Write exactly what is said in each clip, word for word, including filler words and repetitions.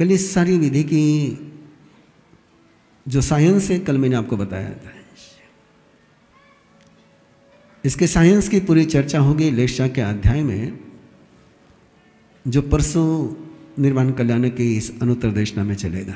कल इस सारी विधि की जो साइंस है कल मैंने आपको बताया था, इसके साइंस की पूरी चर्चा होगी लेशा के अध्याय में, जो परसों निर्वाण कल्याण की इस अनुत्तर देशना में चलेगा।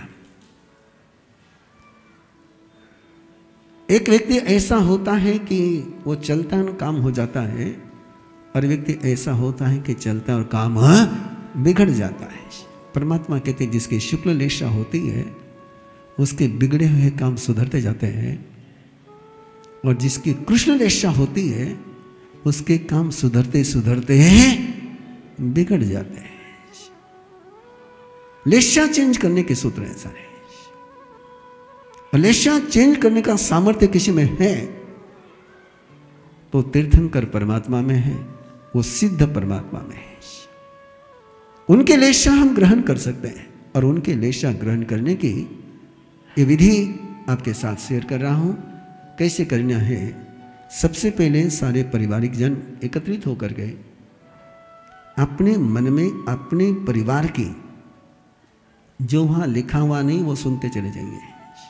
एक व्यक्ति ऐसा होता है कि वो चलता है काम हो जाता है, और व्यक्ति ऐसा होता है कि चलता और काम बिगड़ जाता है। परमात्मा कहते हैं जिसकी शुक्ल लेशा होती है उसके बिगड़े हुए काम सुधरते जाते हैं, और जिसकी कृष्ण लेशा होती है उसके काम सुधरते सुधरते हैं बिगड़ जाते हैं। लेशा चेंज करने के सूत्र है सारे, और लेशा चेंज करने का सामर्थ्य किसी में है तो तीर्थंकर परमात्मा में है, वो सिद्ध परमात्मा में है। उनके लेशा हम ग्रहण कर सकते हैं, और उनके लेशा ग्रहण करने की ये विधि आपके साथ शेयर कर रहा हूं। कैसे करना है? सबसे पहले सारे पारिवारिक जन एकत्रित होकर गए, अपने मन में अपने परिवार की जो वहां लिखा हुआ नहीं वो सुनते चले जाइए।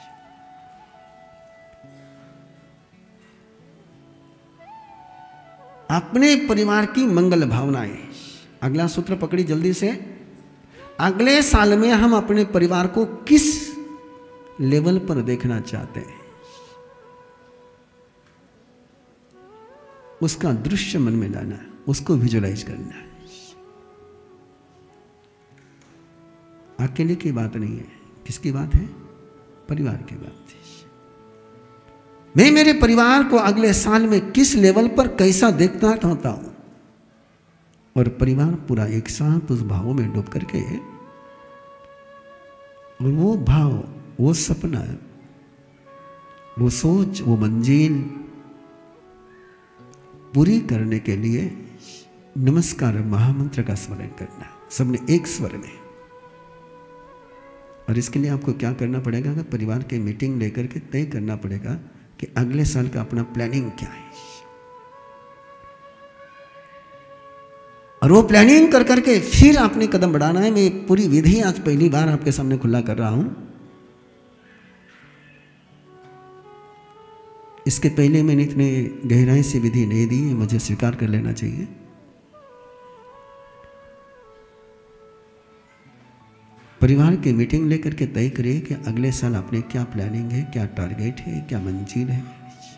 अपने परिवार की मंगल भावनाएं। अगला सूत्र पकड़ी जल्दी से। अगले साल में हम अपने परिवार को किस लेवल पर देखना चाहते हैं, उसका दृश्य मन में लाना, उसको विजुलाइज करना। अकेले की बात नहीं है, किसकी बात है? परिवार की बात है। मैं मेरे परिवार को अगले साल में किस लेवल पर कैसा देखना चाहता हूं, और परिवार पूरा एक साथ उस भाव में डूब करके, और वो भाव, वो सपना, वो सोच, वो मंजिल पूरी करने के लिए नमस्कार महामंत्र का स्मरण करना, सबने एक स्वर में। और इसके लिए आपको क्या करना पड़ेगा? कि परिवार की मीटिंग लेकर के तय करना पड़ेगा कि अगले साल का अपना प्लानिंग क्या है, और वो प्लानिंग कर करके फिर आपने कदम बढ़ाना है। मैं पूरी विधि आज पहली बार आपके सामने खुला कर रहा हूं। इसके पहले मैंने इतने गहराई से विधि नहीं दी, मुझे स्वीकार कर लेना चाहिए। परिवार की मीटिंग लेकर के तय करिए कि अगले साल आपने क्या प्लानिंग है, क्या टारगेट है, क्या मंजिल है,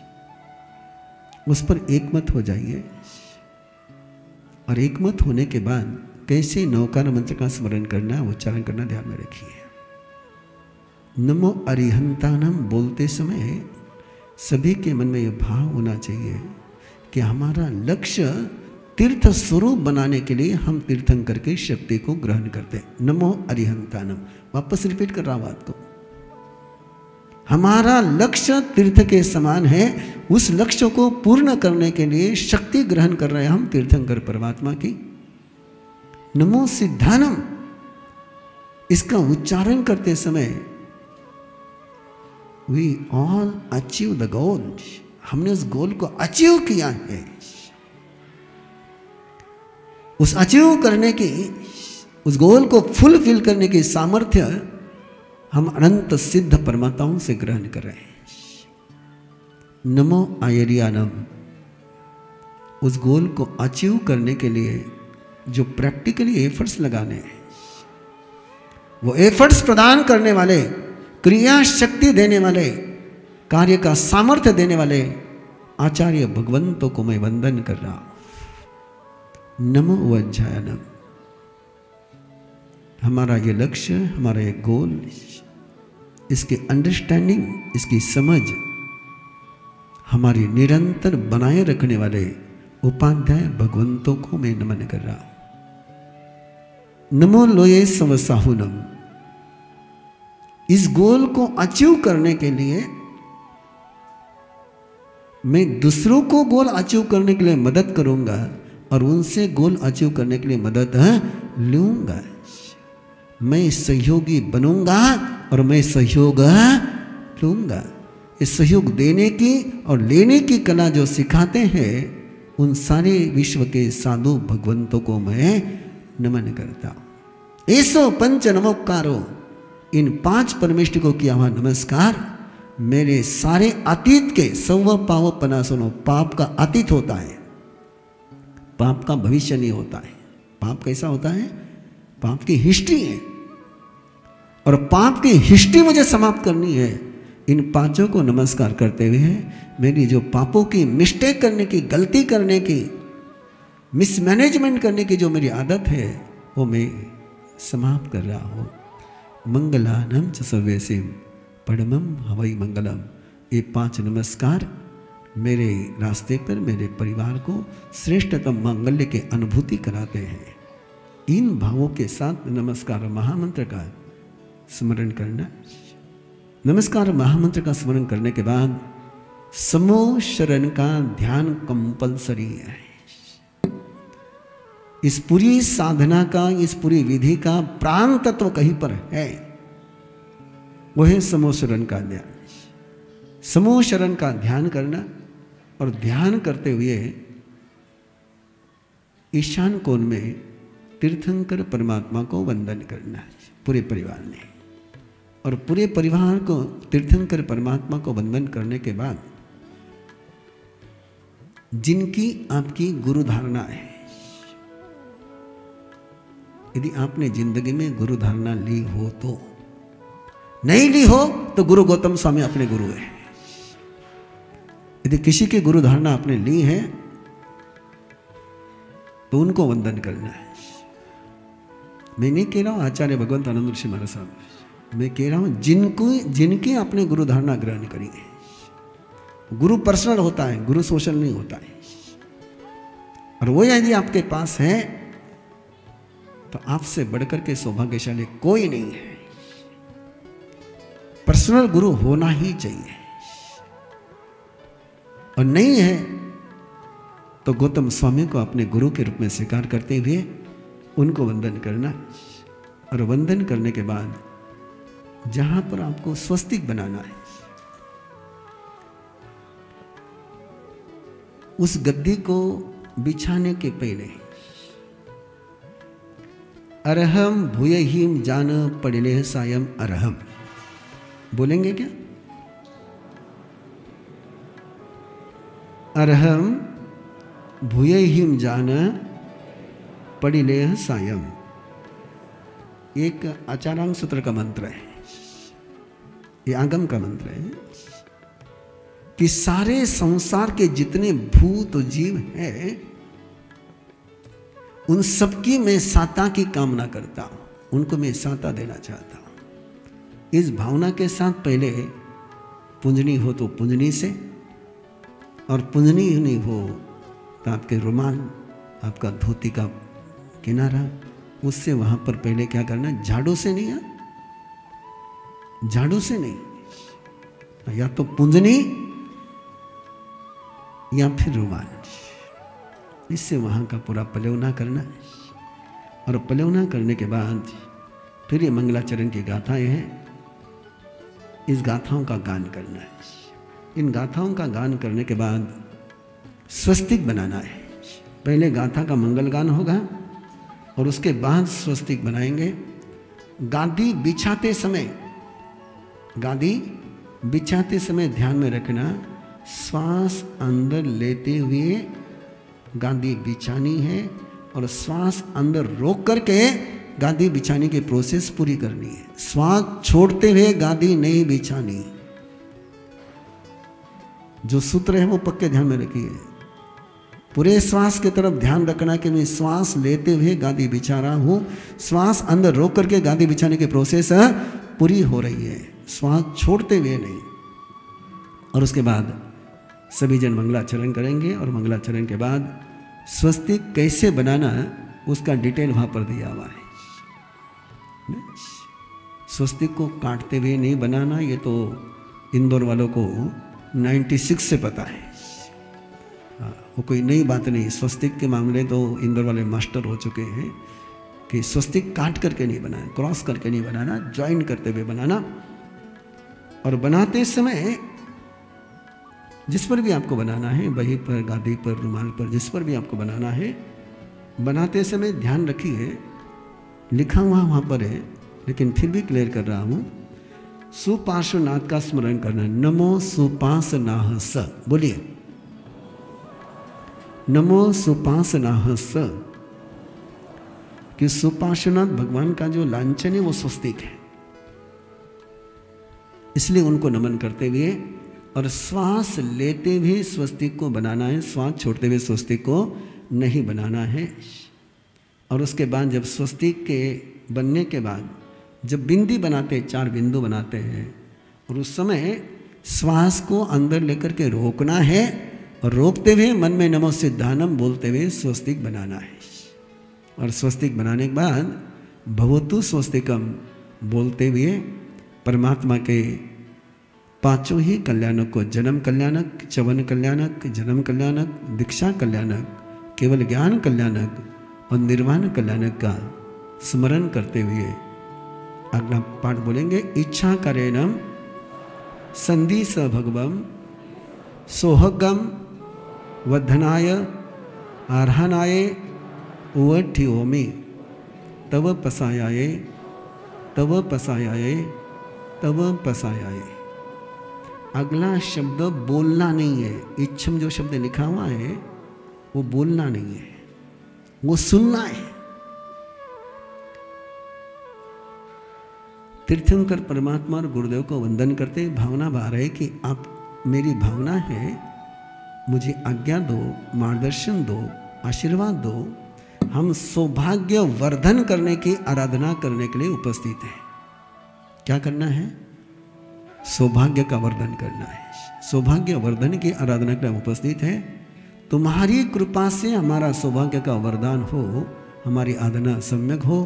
उस पर एकमत हो जाइए। और एकमत होने के बाद कैसे नौकार मंत्र का स्मरण करना, उच्चारण करना ध्यान में रखिए। नमो अरिहंतानम बोलते समय सभी के मन में यह भाव होना चाहिए कि हमारा लक्ष्य तीर्थ स्वरूप बनाने के लिए हम तीर्थंकर की शक्ति को ग्रहण करते हैं। नमो अरिहंतानम, वापस रिपीट कर रहा हूं बात को। हमारा लक्ष्य तीर्थ के समान है, उस लक्ष्य को पूर्ण करने के लिए शक्ति ग्रहण कर रहे हैं हम तीर्थंकर परमात्मा की। नमो सिद्धानम, इसका उच्चारण करते समय We all achieve the goal, हमने उस गोल को अचीव किया है। उस अचीव करने की, उस गोल को फुलफिल करने की सामर्थ्य हम अनंत सिद्ध परमात्माओं से ग्रहण कर रहे हैं। नमो आयरियानम, उस गोल को अचीव करने के लिए जो प्रैक्टिकली एफर्ट्स लगाने हैं, वो एफर्ट्स प्रदान करने वाले, क्रिया शक्ति देने वाले, कार्य का सामर्थ्य देने वाले आचार्य भगवंतों को मैं वंदन कर रहा हूं। नमो वज्जायनम, हमारा ये लक्ष्य, हमारा ये गोल, इसकी अंडरस्टैंडिंग, इसकी समझ हमारी निरंतर बनाए रखने वाले उपाध्याय भगवंतों को मैं नमन कर रहा हूं। नमो लोये समसाहुनम, इस गोल को अचीव करने के लिए मैं दूसरों को गोल अचीव करने के लिए मदद करूंगा और उनसे गोल अचीव करने के लिए मदद लूंगा। मैं सहयोगी बनूंगा और मैं सहयोग लूंगा। इस सहयोग देने की और लेने की कला जो सिखाते हैं, उन सारे विश्व के साधु भगवंतों को मैं नमन करता हूं। ऐसो पंच नमोकारो, इन पांच परमेष्टि को किया हुआ नमस्कार मेरे सारे अतीत के सव पाव पनासनो, पाप का अतीत होता है, पाप का भविष्य नहीं होता है। पाप कैसा होता है? पाप की हिस्ट्री है, और पाप की हिस्ट्री मुझे समाप्त करनी है। इन पांचों को नमस्कार करते हुए मेरी जो पापों की मिस्टेक करने की, गलती करने की, मिसमैनेजमेंट करने की जो मेरी आदत है वो मैं समाप्त कर रहा हूँ। मंगलानम च सर्वेसिम परमम हवै मंगलम, ये पांच नमस्कार मेरे रास्ते पर मेरे परिवार को श्रेष्ठतम मंगल्य के अनुभूति कराते हैं। इन भावों के साथ नमस्कार महामंत्र का स्मरण करना। नमस्कार महामंत्र का स्मरण करने के बाद समूह शरण का ध्यान कंपलसरी है। इस पूरी साधना का, इस पूरी विधि का प्राण तत्व कहीं पर है, वो है समूह शरण का ध्यान। समूह शरण का ध्यान करना, और ध्यान करते हुए ईशान कोण में तीर्थंकर परमात्मा को वंदन करना पूरे परिवार ने। और पूरे परिवार को तीर्थंकर परमात्मा को वंदन करने के बाद जिनकी आपकी गुरु धारणा है, यदि आपने जिंदगी में गुरु धारणा ली हो तो, नहीं ली हो तो गुरु गौतम स्वामी अपने गुरु है। यदि किसी की गुरु धारणा आपने ली है तो उनको वंदन करना है। मैं नहीं कह रहा हूं आचार्य भगवंत आनंद ऋषि महाराज साहब, मैं कह रहा हूं जिनको जिनकी आपने गुरु धारणा ग्रहण करी है। गुरु पर्सनल होता है, गुरु सोशल नहीं होता है। और वो यदि आपके पास है तो आपसे बढ़कर के सौभाग्यशाली कोई नहीं है। पर्सनल गुरु होना ही चाहिए, और नहीं है तो गौतम स्वामी को अपने गुरु के रूप में स्वीकार करते हुए उनको वंदन करना। और वंदन करने के बाद जहां पर आपको स्वस्तिक बनाना है, उस गद्दी को बिछाने के पहले अरहम भूयहिम जान पड़िले सायम अरहम बोलेंगे क्या? अरहम भूयहिम जान पड़िले सायम, एक आचारांग सूत्र का मंत्र है, ये आगम का मंत्र है कि सारे संसार के जितने भूत जीव हैं उन सबकी मैं साता की कामना करता हूं, उनको मैं साता देना चाहता हूं। इस भावना के साथ पहले पुंजनी हो तो पुंजनी से, और पुंजनी ही नहीं हो तो आपके रुमाल, आपका धोती का किनारा, उससे वहां पर पहले क्या करना, झाड़ू से नहीं, है झाड़ू से नहीं, या तो पुंजनी या फिर रुमाल, इससे वहां का पूरा पलवना करना। और पलवना करने के बाद फिर ये मंगलाचरण की गाथाएं हैं, इस गाथाओं का गान करना है। इन गाथाओं का गान करने के बाद स्वस्तिक बनाना है। पहले गाथा का मंगल गान होगा और उसके बाद स्वस्तिक बनाएंगे। गादी बिछाते समय, गादी बिछाते समय ध्यान में रखना, श्वास अंदर लेते हुए गादी बिछानी है और श्वास अंदर रोक करके गादी बिछाने की प्रोसेस पूरी करनी है। श्वास छोड़ते हुए गादी नहीं बिछानी। जो सूत्र है वो पक्के ध्यान में रखिए। पूरे श्वास की तरफ ध्यान रखना कि मैं श्वास लेते हुए गादी बिछा रहा हूं, श्वास अंदर रोक करके गादी बिछाने की प्रोसेस पूरी हो रही है, श्वास छोड़ते हुए नहीं। और उसके बाद सभी जन मंगलाचरण करेंगे और मंगलाचरण के बाद स्वस्तिक कैसे बनाना उसका डिटेल वहां पर दिया हुआ है। स्वस्तिक को काटते हुए नहीं बनाना, ये तो इंदौर वालों को छियानवे से पता है, वो कोई नई बात नहीं। स्वस्तिक के मामले तो इंदौर वाले मास्टर हो चुके हैं कि स्वस्तिक काट करके नहीं बनाना, क्रॉस करके नहीं बनाना, ज्वाइन करते हुए बनाना। और बनाते समय जिस पर भी आपको बनाना है, बही पर, गादी पर, रुमाल पर, जिस पर भी आपको बनाना है, बनाते समय ध्यान रखिए लिखा हुआ वहाँ पर है, लेकिन फिर भी क्लियर कर रहा हूँ। सुपार्श्वनाथ का स्मरण करना। नमो सुपार्श्वनाथ स, बोलिए नमो सुपार्श्वनाथ स। कि सुपार्श्वनाथ भगवान का जो लांछन है वो स्वस्तिक है, इसलिए उनको नमन करते हुए, और श्वास लेते हुए स्वस्तिक को बनाना है, श्वास छोड़ते हुए स्वस्तिक को नहीं बनाना है। और उसके बाद जब स्वस्तिक के बनने के बाद जब बिंदी बनाते हैं, चार बिंदु बनाते हैं, और उस समय श्वास को अंदर लेकर के रोकना है, और रोकते हुए मन में नमो सिद्धानम बोलते हुए स्वस्तिक बनाना है। और स्वस्तिक बनाने के बाद भवतु स्वस्तिकम बोलते हुए परमात्मा के पांचों ही कल्याणों को, जन्म कल्याणक, चवन कल्याणक, जन्म कल्याणक, दीक्षा कल्याणक, केवल ज्ञान कल्याणक और निर्वाण कल्याणक का स्मरण करते हुए अगला पाठ बोलेंगे। इच्छा करेणम संधि स भगवम सोहगम वर्धनाय आर्हनाय उवठियोमि तव पसायाये तव पसायाये तव पसायाये। अगला शब्द बोलना नहीं है। इच्छम जो शब्द लिखा हुआ है वो बोलना नहीं है, वो सुनना है। तीर्थंकर परमात्मा और गुरुदेव को वंदन करते भावना बाहर है कि आप मेरी भावना है, मुझे आज्ञा दो, मार्गदर्शन दो, आशीर्वाद दो। हम सौभाग्य वर्धन करने की आराधना करने के लिए उपस्थित हैं। क्या करना है? सौभाग्य का वर्धन करना है। सौभाग्य वर्धन की आराधना के लिए उपस्थित है। तुम्हारी कृपा से हमारा सौभाग्य का वरदान हो, हमारी आराधना सम्यक हो,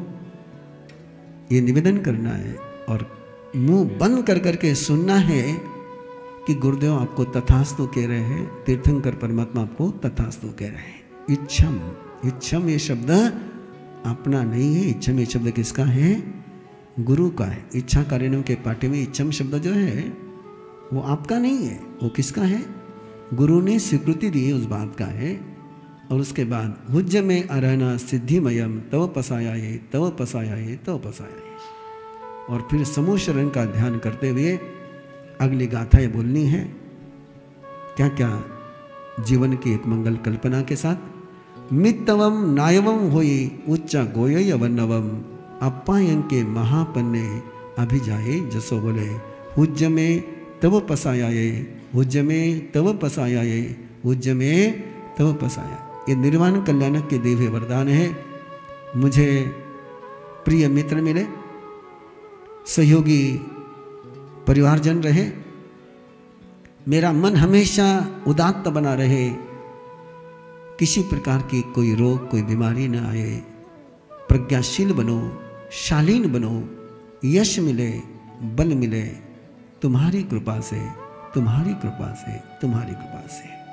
ये निवेदन करना है। और मुंह बंद कर करके सुनना है कि गुरुदेव आपको तथास्तु कह रहे हैं, तीर्थंकर परमात्मा आपको तथास्तु कह रहे हैं। इच्छम, इच्छम ये शब्द अपना नहीं है। इच्छम ये शब्द किसका है? गुरु का है। इच्छा कारिणम के पाठ्य में इच्छम शब्द जो है वो आपका नहीं है, वो किसका है? गुरु ने स्वीकृति दी उस बात का है। और उसके बाद हुज्ज में अरहना सिद्धिमयम तव पसायाये तव पसायाये तव पसायाये। और फिर समूह शरण का ध्यान करते हुए अगली गाथाएं बोलनी है। क्या क्या? जीवन की एक मंगल कल्पना के साथ। मित्तवम नायवम होई उच्च गोय वन्नवम अप्पायन के महापन्ने अभिजाये जसो बोले हुज्ज में तव पसायाये हुज्ज में तव पसायाये हुज्ज में तव पसाया। ये निर्वाण कल्याणक के दिव्य वरदान है। मुझे प्रिय मित्र मिले, सहयोगी परिवारजन रहे, मेरा मन हमेशा उदात्त बना रहे, किसी प्रकार की कोई रोग कोई बीमारी न आए, प्रज्ञाशील बनो, शालीन बनो, यश मिले, बल मिले, तुम्हारी कृपा से तुम्हारी कृपा से तुम्हारी कृपा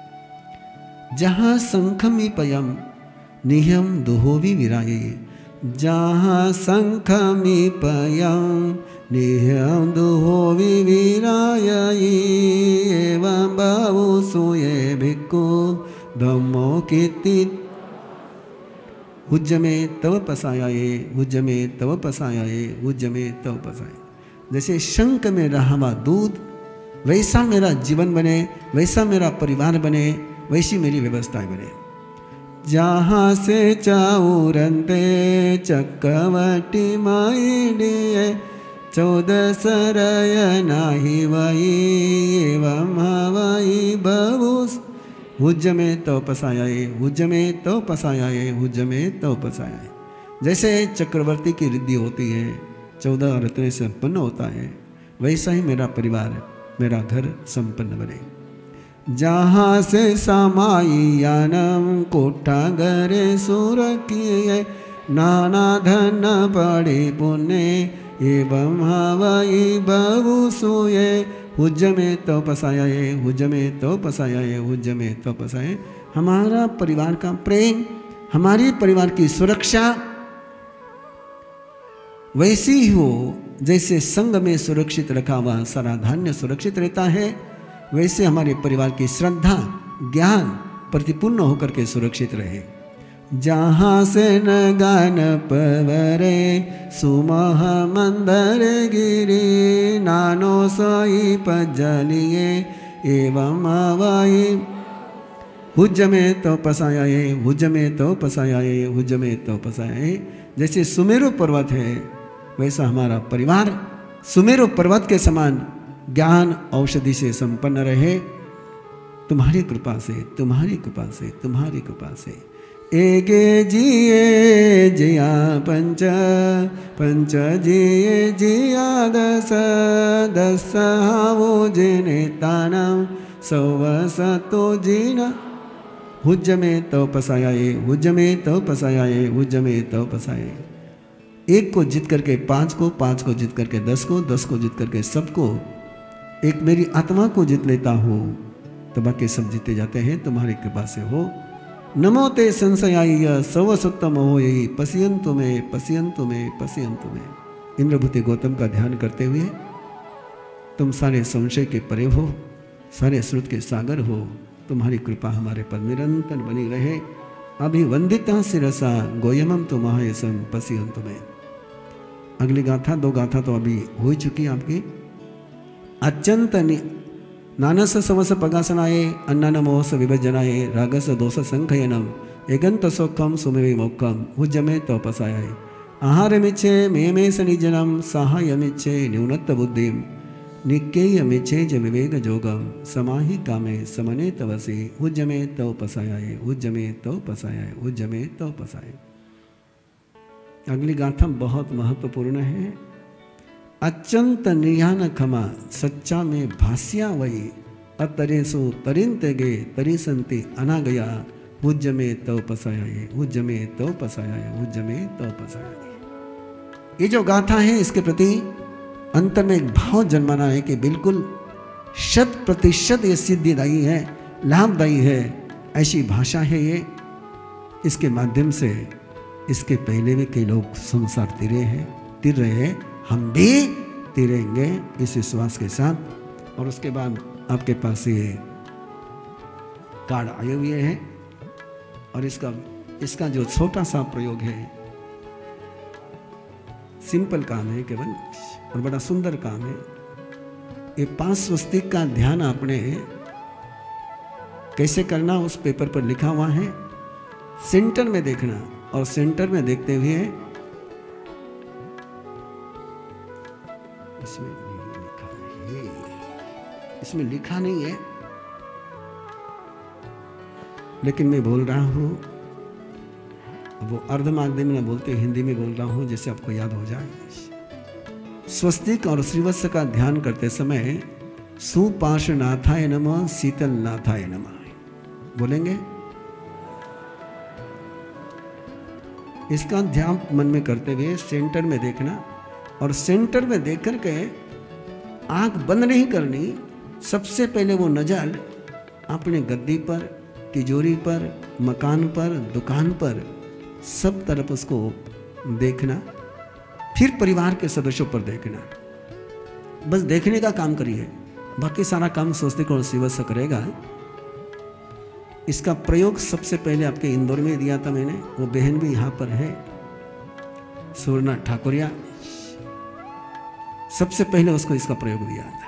से। जहाँ शंखमी पयम निहम दुहोवी विराये जहाँ शंखमी पयम निहम दुहोवी विराये एवं बहु सोये भिक्खु धम्मो कीर्ति हुज्ज में तव पसायाये हुज्ज में तव पसायाये हुज्ज में तव पसाये। जैसे शंख में रहा हुआ दूध वैसा मेरा जीवन बने, वैसा मेरा परिवार बने, वैसी मेरी व्यवस्थाएं बने। जहाँ से चाउरंते चक्रवटी माइडिये चौदह सरय नाही वही एवं हवाई बहुस हुज्ज में तव पसायाये हुज्ज में तव पसायाये हुज्ज में तव पसायाये। जैसे चक्रवर्ती की रिद्धि होती है, चौदह रत्न से संपन्न होता है, वैसा ही मेरा परिवार मेरा घर संपन्न बने। जहाँ से समायानम कोठागरे सुरखिये नाना धन पड़े पुण्य एवं हवाई बहु सोये हुज्ज में तो पसायाये हुज्ज में तो पसायाये हुज्ज में तो पसाये। हमारा परिवार का प्रेम, हमारी परिवार की सुरक्षा वैसी ही हो जैसे संग में सुरक्षित रखा हुआ सारा धान्य सुरक्षित रहता है, वैसे हमारे परिवार की श्रद्धा ज्ञान प्रतिपूर्ण होकर के सुरक्षित रहे। जहाँ से न गान पवरे सुमह मंदर गिरी नानो सोई पजलिए एवं अवई हुज में तो पसायाए हुज में तो पसायाए हुज में तो पसायाए। जैसे सुमेरु पर्वत है वैसा हमारा परिवार सुमेरु पर्वत के समान ज्ञान औषधि से संपन्न रहे तुम्हारी कृपा से तुम्हारी कृपा से तुम्हारी कृपा से। एगे जिए जिया पंच पंच जिए जिया दस दस हावो जिने तानम सौवस तो जीना हुज में तो पसायाए हुज में तो पसायाए हुज में तो पसाए। एक को जीत करके पांच को पांच को जीत करके दस को दस को जीत करके सबको एक मेरी आत्मा को जीत लेता हूँ तो बाकी सब जीते जाते हैं तुम्हारी कृपा से हो। नमो ते संशयाय सव सत्तम हो यही पसियंतु में पसियंतु में पसियंतु में। इंद्रभूति गौतम का ध्यान करते हुए तुम सारे संशय के परे हो सारे श्रुत के सागर हो तुम्हारी कृपा हमारे पर निरंतर बनी रहे। अभिवंदिता शिरसा गोयमम तो महायसम पसियंतु में। अगली गाथा दो गाथा तो अभी हो चुकी आपकी। अत्यंत नानस समस पगासनाये अन्नन मोहस विभजनाये रागस दोष संखयनम एगंत सौखम सुमेवि मोक्षम हुज्जमे तपसाय। आहारमिच्छे मेमेस निजनम साहाय्यमिच्छे न्यूनत्व बुद्धिम निक्केयमिच्छे च विवेक जोगम समाहि कामे समने तवसी हुज्जमे तपसाय हुज्जमे तपसाय हुज्जमे तपसाय। अगली गाथा बहुत महत्वपूर्ण है। अत्यंत निर्यान खमा सच्चा में भास्या वही अतरेसु तरिंत गे तरी संति अनागया हुज्ज में तव पसाया हुज्ज में तव पसाया हुज्ज में तव पसाया। ये जो गाथा है इसके प्रति अंतर में एक भाव जन्माना है कि बिल्कुल शत प्रतिशत ये सिद्धिदायी है लाभदायी है ऐसी भाषा है ये। इसके माध्यम से इसके पहले भी कई लोग संसार तिरे हैं तिर रहे हैं हम भी तिरेंगे इस विश्वास के साथ। और उसके बाद आपके पास ये कार्ड आए हुए हैं और इसका इसका जो छोटा सा प्रयोग है सिंपल काम है केवल और बड़ा सुंदर काम है। ये पांच स्वस्तिक का ध्यान आपने कैसे करना उस पेपर पर लिखा हुआ है। सेंटर में देखना और सेंटर में देखते हुए इसमें नहीं लिखा है इसमें लिखा नहीं है लेकिन मैं बोल रहा हूं वो अर्ध माध्यम में बोलते हिंदी में बोल रहा हूं जैसे आपको याद हो जाए। स्वस्तिक और श्रीवत्स का ध्यान करते समय सुपार्श्वनाथाय नमः शीतल नाथाय नमः बोलेंगे। इसका ध्यान मन में करते हुए सेंटर में देखना और सेंटर में देख करके आंख बंद नहीं करनी। सबसे पहले वो नजर अपने गद्दी पर तिजोरी पर मकान पर दुकान पर सब तरफ उसको देखना। फिर परिवार के सदस्यों पर देखना। बस देखने का काम करिए बाकी सारा काम स्वस्तिक और श्रीवत्स करेगा। इसका प्रयोग सबसे पहले आपके इंदौर में दिया था मैंने। वो बहन भी यहाँ पर है सुवर्णा ठाकुरिया सबसे पहले उसको इसका प्रयोग दिया था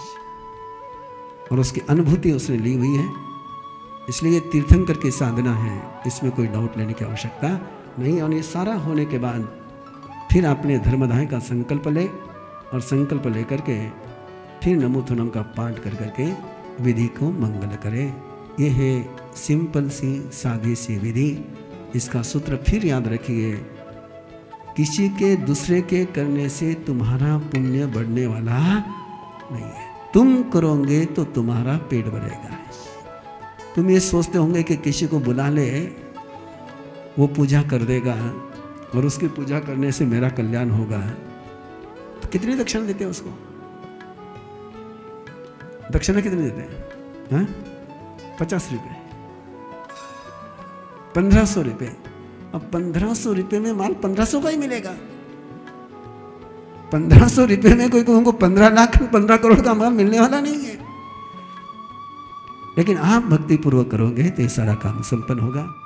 और उसकी अनुभूति उसने ली हुई है। इसलिए तीर्थंकर की साधना है इसमें कोई डाउट लेने की आवश्यकता नहीं। और ये सारा होने के बाद फिर आपने धर्मदाय का संकल्प ले और संकल्प लेकर के फिर नमोथुनम का पाठ कर करके विधि को मंगल करे। ये है सिंपल सी सादी सी विधि। इसका सूत्र फिर याद रखिए किसी के दूसरे के करने से तुम्हारा पुण्य बढ़ने वाला नहीं है। तुम करोगे तो तुम्हारा पेट भरेगा। तुम ये सोचते होंगे कि किसी को बुला ले वो पूजा कर देगा और उसकी पूजा करने से मेरा कल्याण होगा तो कितनी दक्षिणा देते हैं उसको? दक्षिणा कितनी देते हैं? हाँ? पचास रुपये पंद्रह सौ रुपये। अब पंद्रह सौ रुपये में माल पंद्रह सौ का ही मिलेगा। पंद्रह सौ रुपये में कोई को पंद्रह लाख पंद्रह करोड़ का माल मिलने वाला नहीं है। लेकिन आप भक्ति पूर्वक करोगे तो ये सारा काम संपन्न होगा।